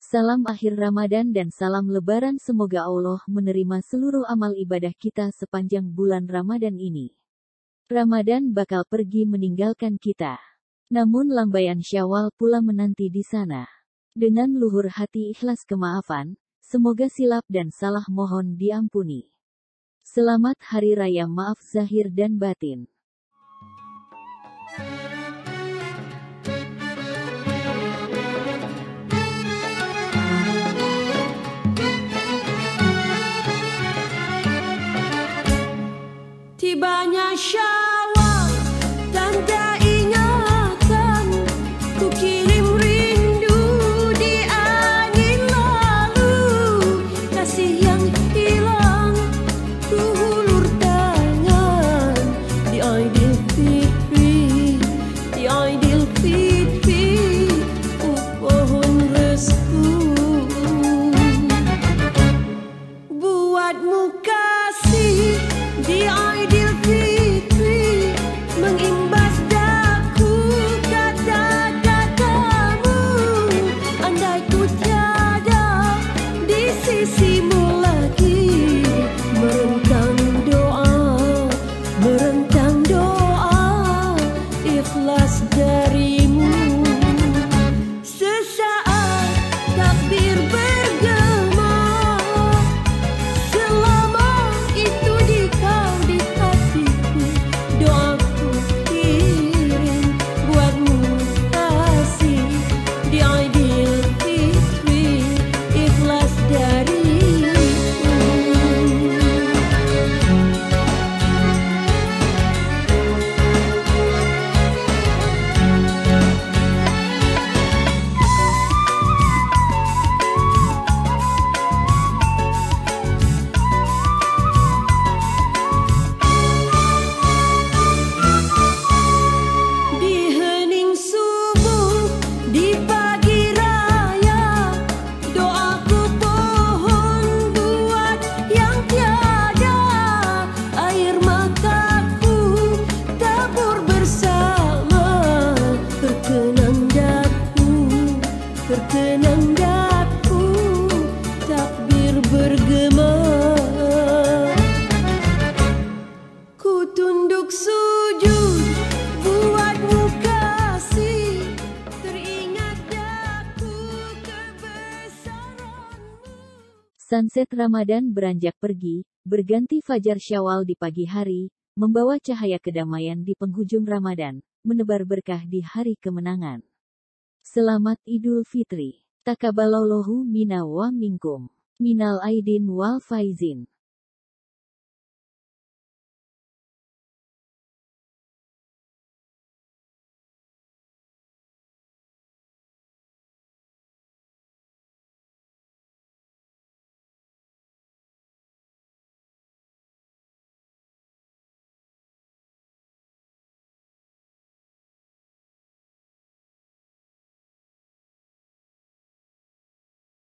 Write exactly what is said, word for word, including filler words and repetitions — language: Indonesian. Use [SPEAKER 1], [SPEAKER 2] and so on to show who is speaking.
[SPEAKER 1] Salam akhir Ramadan dan salam Lebaran. Semoga Allah menerima seluruh amal ibadah kita sepanjang bulan Ramadan ini. Ramadan bakal pergi meninggalkan kita. Namun lambaian Syawal pula menanti di sana. Dengan luhur hati ikhlas kemaafan, semoga silap dan salah mohon diampuni. Selamat Hari Raya Maaf Zahir dan Batin.
[SPEAKER 2] Tibanya Syawal, tanda ingatan, ku kirim rindu di angin lalu. Kasih yang hilang, ku hulur tangan di Aidilfitri, di Aidilfitri, ku pohon restu. Buatmu kasih di Aidilfitri, mengimbas daku kata-katamu. Andai ku tiada di sisimu lagi, merentang doa, merentang doa ikhlas darimu. Sesaat takbir bergema, selama itu di kau di hatiku, doaku kirim buatmu kasih di Aidilfitri, ikhlas dariku. Di hening subuh, di pagi raya, doaku pohon buat yang tiada. Air mataku tabur bersama, terkenang daku, terkenang daku, takbir bergema. Ku tunduk sujud buatmu kasih, teringat daku kebesaranmu.
[SPEAKER 1] Sunset Ramadan beranjak pergi, berganti fajar Syawal di pagi hari, membawa cahaya kedamaian di penghujung Ramadan, menebar berkah di hari kemenangan. Selamat Idul Fitri. Taqabbalallahu minna wa minkum. Minal aidin wal faizin.